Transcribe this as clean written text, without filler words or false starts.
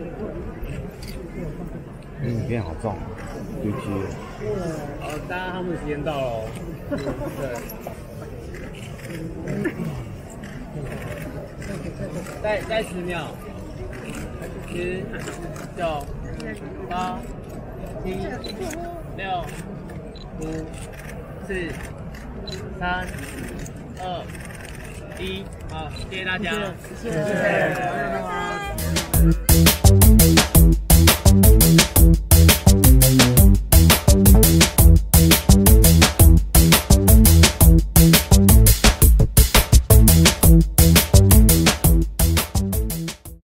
影片好重，丢机了。 好，大家他们时间到了。对。再10秒。10、9、8、7、6、5、4、3、2、1，好，谢谢大家，谢谢。